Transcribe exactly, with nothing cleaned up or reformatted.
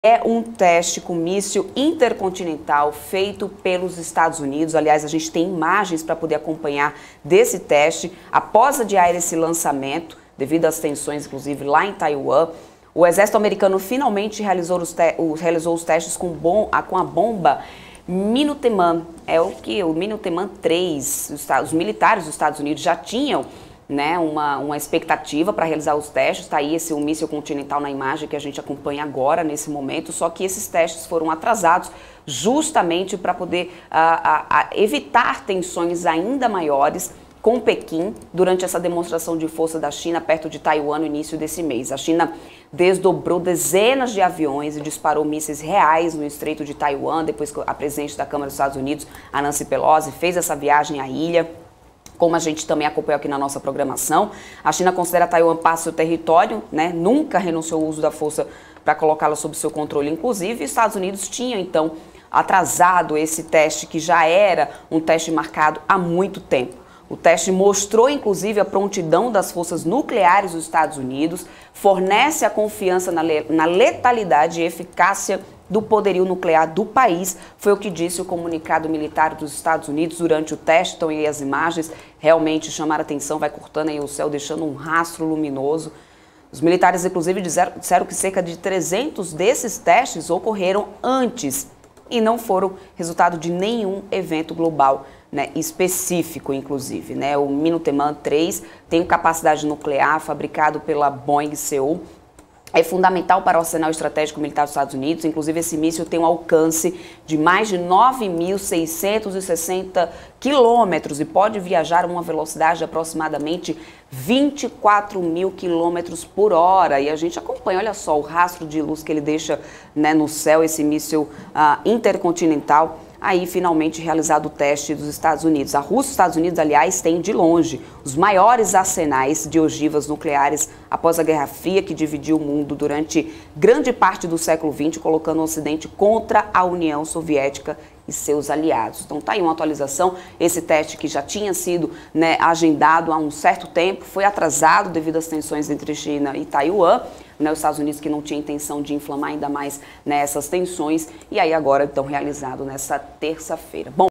É um teste com míssil intercontinental feito pelos Estados Unidos. Aliás, a gente tem imagens para poder acompanhar desse teste. Após adiar esse lançamento, devido às tensões, inclusive, lá em Taiwan, o exército americano finalmente realizou os, te realizou os testes com, bom com a bomba Minuteman. É o que? O Minuteman três. Os, os militares dos Estados Unidos já tinham Né, uma, uma expectativa para realizar os testes. Está aí esse um míssil continental na imagem que a gente acompanha agora, nesse momento, só que esses testes foram atrasados justamente para poder a, a, a evitar tensões ainda maiores com Pequim durante essa demonstração de força da China perto de Taiwan no início desse mês. A China desdobrou dezenas de aviões e disparou mísseis reais no Estreito de Taiwan, depois que a presidente da Câmara dos Estados Unidos, a Nancy Pelosi, fez essa viagem à ilha. Como a gente também acompanhou aqui na nossa programação, a China considera Taiwan parte do seu território, né? Nunca renunciou ao uso da força para colocá-la sob seu controle. Inclusive, os Estados Unidos tinham, então, atrasado esse teste, que já era um teste marcado há muito tempo. O teste mostrou, inclusive, a prontidão das forças nucleares dos Estados Unidos, fornece a confiança na, le na letalidade e eficácia do poderio nuclear do país, foi o que disse o comunicado militar dos Estados Unidos durante o teste. Então, aí as imagens realmente chamaram a atenção, vai cortando aí o céu, deixando um rastro luminoso. Os militares, inclusive, disseram, disseram que cerca de trezentos desses testes ocorreram antes e não foram resultado de nenhum evento global, né, específico, inclusive. Né? O Minuteman três tem capacidade nuclear, fabricado pela Boeing Seoul. É fundamental para o arsenal estratégico militar dos Estados Unidos. Inclusive, esse míssil tem um alcance de mais de nove mil seiscentos e sessenta quilômetros e pode viajar a uma velocidade de aproximadamente vinte e quatro mil quilômetros por hora. E a gente acompanha, olha só, o rastro de luz que ele deixa, né, no céu, esse míssil uh, intercontinental. Aí, finalmente, realizado o teste dos Estados Unidos. A Rússia e os Estados Unidos, aliás, têm de longe os maiores arsenais de ogivas nucleares após a Guerra Fria, que dividiu o mundo durante grande parte do século vinte, colocando o Ocidente contra a União Soviética e seus aliados. Então, tá aí uma atualização. Esse teste, que já tinha sido, né, agendado há um certo tempo, foi atrasado devido às tensões entre China e Taiwan. Né, os Estados Unidos, que não tinha intenção de inflamar ainda mais, né, essas tensões, e aí agora, então, realizado nessa terça-feira. Bom,